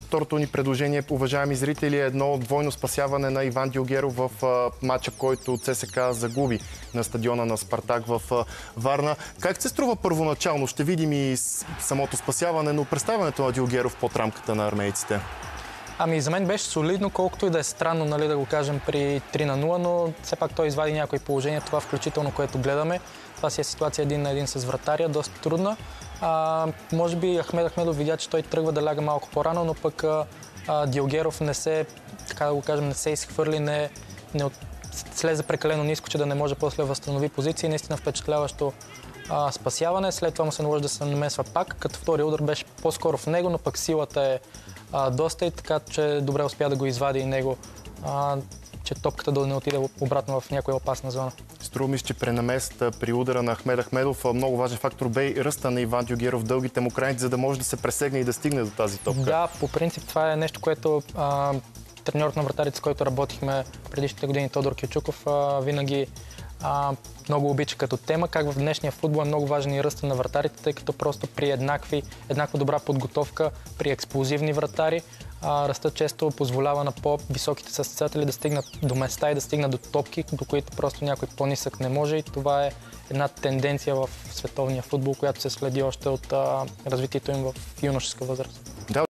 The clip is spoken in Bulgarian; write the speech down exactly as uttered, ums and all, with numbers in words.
Второто ни предложение, уважаеми зрители, е едно двойно спасяване на Иван Дюлгеров в а, матча, който ЦСКА загуби на стадиона на Спартак в а, Варна. Как се струва първоначално? Ще видим и самото спасяване, но представянето на Дюлгеров под рамката на армейците. Ами за мен беше солидно, колкото и да е странно, нали, да го кажем при три на нула, но все пак той извади някои положения, това включително, което гледаме. Това си е ситуация един на един с вратаря, доста трудна. А, може би Ахмед Ахмедов видя, че той тръгва да ляга малко по-рано, но пък а, Дюлгеров не се, така да го кажем, не се изхвърли, не, не от... слезе прекалено ниско, че да не може после възстанови позиции. Наистина впечатляващо а, спасяване. След това му се наложи да се намесва пак, като втория удар беше по-скоро в него, но пък силата е а, доста и така, че добре успя да го извади и него, а, че топката да не отиде обратно в някоя опасна зона. Струва ми, че пренаместа при удара на Ахмед Ахмедов много важен фактор бе и ръста на Иван Дюлгеров, дългите му краници, за да може да се пресегне и да стигне до тази топка. Да, по принцип това е нещо, което а, треньорът на вратарите, с който работихме предишните години, Тодор Кючуков, а, винаги а, много обича като тема, как в днешния футбол е много важен и ръста на вратарите, тъй като просто при еднакви, еднаква добра подготовка, при експлозивни вратари, а, ръстът често позволява на по-високите състезатели да стигнат до места и да стигнат до топки, до които просто някой по-нисък не може, и това е една тенденция в световния футбол, която се следи още от а, развитието им в юношеска възраст.